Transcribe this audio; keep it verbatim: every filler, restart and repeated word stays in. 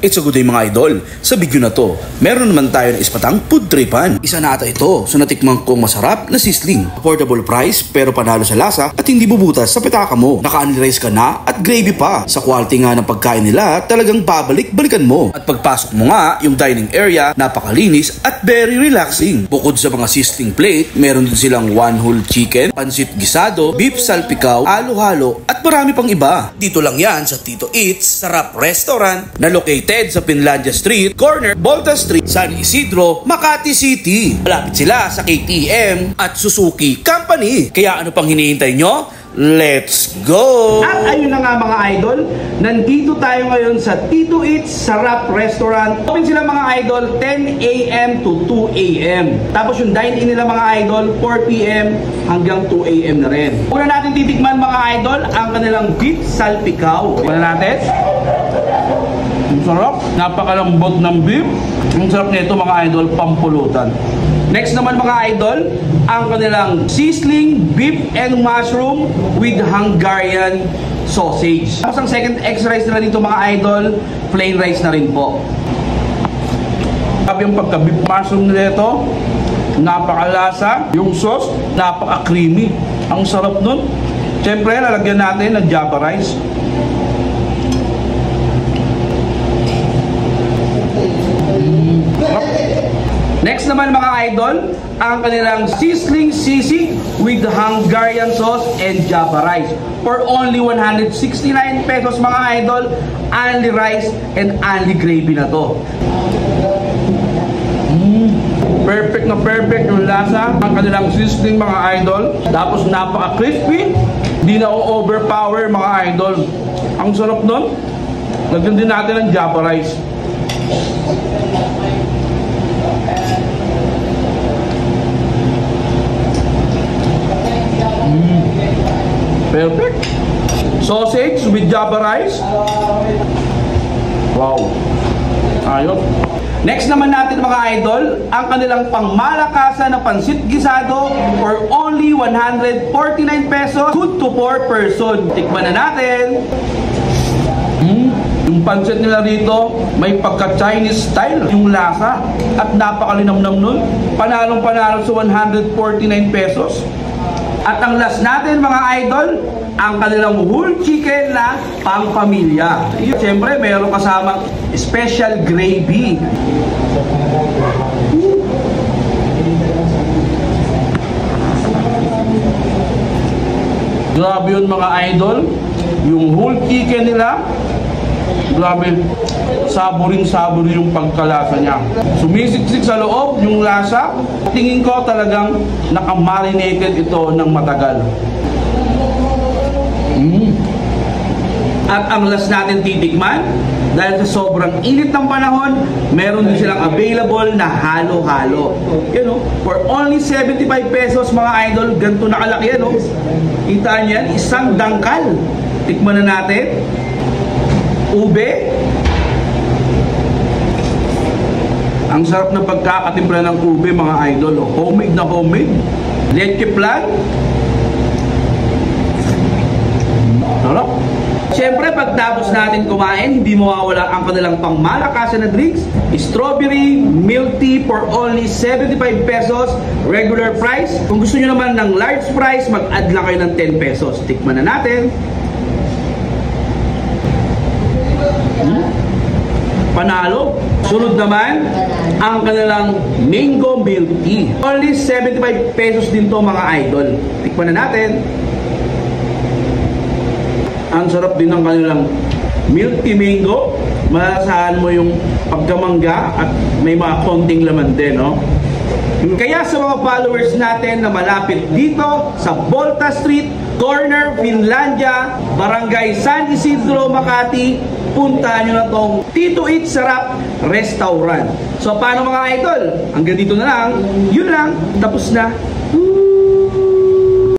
It's a good day mga idol. Sa video na to, meron naman tayo ng ispatang food tripan. Isa na ata ito sa natikmang kong masarap na sizzling. Affordable price pero panalo sa lasa at hindi bubutas sa petaka mo. Naka-only rice ka na at gravy pa. Sa quality nga ng pagkain nila, talagang babalik-balikan mo. At pagpasok mo nga, yung dining area, napakalinis at very relaxing. Bukod sa mga sizzling plate, meron din silang one whole chicken, pansit gisado, beef salpikaw, halo-halo at marami pang iba. Dito lang yan sa Tito Eats Sarap Restaurant na located sa Finlandia Street, corner Volta Street, San Isidro, Makati City. Malapit sila sa K T M at Suzuki Company. Kaya ano pang hinihintay nyo? Let's go! At ayun na nga mga idol, nandito tayo ngayon sa Tito Eats Sarap Restaurant. Open sila mga idol ten A M to two A M Tapos yung dine-in nila mga idol four P M hanggang two A M na rin. Una natin titikman mga idol ang kanilang beef salpikaw. Una natin. Ang sarap, napakalambot ng beef. Ang sarap nito mga idol, pampulutan. Next naman mga idol, ang kanilang sizzling beef and mushroom with Hungarian sausage. Tapos ang second extra rice nila dito mga idol, plain rice na rin po. Sabi yung pagka-beef mushroom nila ito, napakalasa. Yung sauce, napaka-creamy. Ang sarap nun. Siyempre, lalagyan natin ng Java rice. Next naman mga idol, ang kanilang sizzling sisig with Hungarian sauce and Java rice. For only one hundred sixty-nine pesos mga idol, only rice and only gravy na to. Mm, perfect na perfect yung lasa. Ang kanilang sizzling mga idol. Tapos napaka-crispy, di na overpower mga idol. Ang sarap nun. Lagyan din natin ng Java rice. Perfect. Sausage with Java rice. Wow. Ayos. Next naman natin mga idol, ang kanilang pangmalakasan na pansit gisado for only one hundred forty-nine pesos. Good to four person. Tikman na natin. Mm. Yung pansit nila rito, may pagka-Chinese style yung lasa at napakalinamnam nun. Panalong panalo sa one hundred forty-nine pesos. At ang last natin mga idol, ang kanilang whole chicken na pang-pamilya. Siyempre, mayroon kasamang special gravy. Grabe yun mga idol. Yung whole chicken nila, grabe, saboring-sabor yung pagkalasa niya. Sumisiksik sa loob yung lasa. Tingin ko talagang nakamarinated ito ng matagal. Mm. At ang last natin titikman, dahil sa sobrang init ng panahon, meron din silang available na halo-halo. You know, for only seventy-five pesos mga idol, ganito nakalaki yan, no? Kita niyan, isang dangkal. Tikman na natin. Ube. Ang sarap na pagkakatimpla ng ube mga idol. Oh. Homemade na homemade. Leche flan. Sarap. Siyempre pagtapos natin kumain, hindi mawawala ang kanilang pangmalakasan na drinks. Strawberry milk tea for only seventy-five pesos. Regular price. Kung gusto nyo naman ng large price, mag-add lang kayo ng ten pesos. Tikman na natin. Hmm? Panalo. Sunod naman ang kanilang mango milk tea. Only seventy-five pesos din to mga idol. Tikman na natin. Ang sarap din ng kanilang milk tea mango. Malasahan mo yung pagkamangga at may mga konting laman din, no? Kaya sa mga followers natin na malapit dito sa Volta Street, corner Finlandia, Barangay San Isidro, Makati, puntahan nyo na tong Tito Eats Sarap Restaurant. So paano mga idol? Hanggang dito na lang. Yun lang. Tapos na.